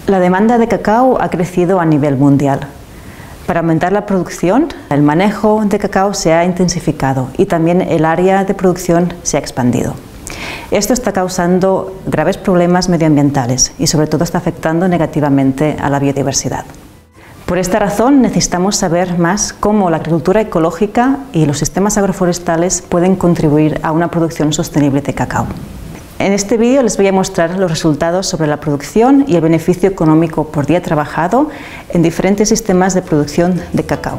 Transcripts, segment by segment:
La demanda de cacao ha crecido a nivel mundial. Para aumentar la producción, el manejo de cacao se ha intensificado y también el área de producción se ha expandido. Esto está causando graves problemas medioambientales y sobre todo está afectando negativamente a la biodiversidad. Por esta razón necesitamos saber más cómo la agricultura ecológica y los sistemas agroforestales pueden contribuir a una producción sostenible de cacao. En este vídeo les voy a mostrar los resultados sobre la producción y el beneficio económico por día trabajado en diferentes sistemas de producción de cacao.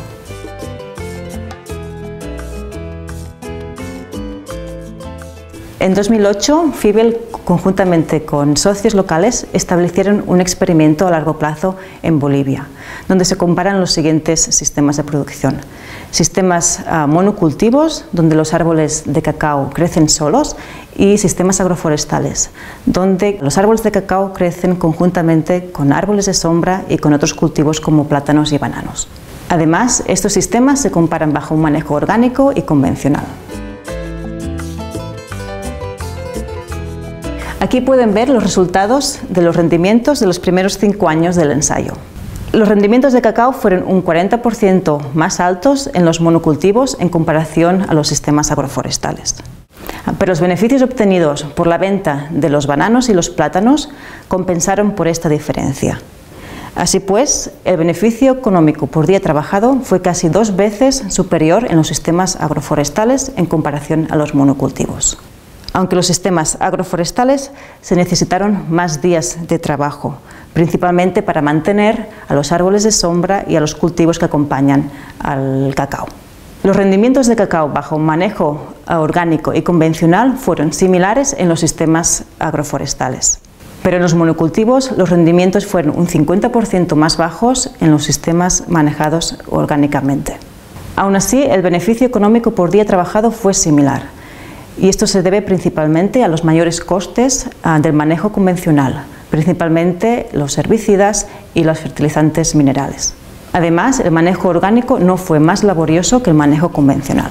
En 2008, Fibel, conjuntamente con socios locales, establecieron un experimento a largo plazo en Bolivia, donde se comparan los siguientes sistemas de producción. Sistemas monocultivos, donde los árboles de cacao crecen solos, y sistemas agroforestales, donde los árboles de cacao crecen conjuntamente con árboles de sombra y con otros cultivos como plátanos y bananos. Además, estos sistemas se comparan bajo un manejo orgánico y convencional. Aquí pueden ver los resultados de los rendimientos de los primeros 5 años del ensayo. Los rendimientos de cacao fueron un 40% más altos en los monocultivos en comparación a los sistemas agroforestales. Pero los beneficios obtenidos por la venta de los bananos y los plátanos compensaron por esta diferencia. Así pues, el beneficio económico por día trabajado fue casi 2 veces superior en los sistemas agroforestales en comparación a los monocultivos. Aunque los sistemas agroforestales se necesitaron más días de trabajo, principalmente para mantener a los árboles de sombra y a los cultivos que acompañan al cacao. Los rendimientos de cacao bajo un manejo orgánico y convencional fueron similares en los sistemas agroforestales. Pero en los monocultivos los rendimientos fueron un 50% más bajos en los sistemas manejados orgánicamente. Aún así, el beneficio económico por día trabajado fue similar. Y esto se debe principalmente a los mayores costes del manejo convencional, principalmente los herbicidas y los fertilizantes minerales. Además, el manejo orgánico no fue más laborioso que el manejo convencional.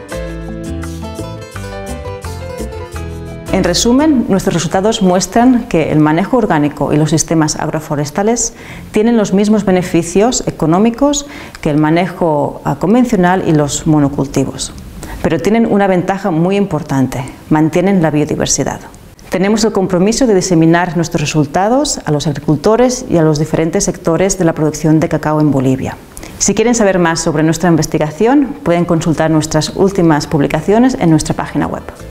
En resumen, nuestros resultados muestran que el manejo orgánico y los sistemas agroforestales tienen los mismos beneficios económicos que el manejo convencional y los monocultivos. Pero tienen una ventaja muy importante: mantienen la biodiversidad. Tenemos el compromiso de diseminar nuestros resultados a los agricultores y a los diferentes sectores de la producción de cacao en Bolivia. Si quieren saber más sobre nuestra investigación, pueden consultar nuestras últimas publicaciones en nuestra página web.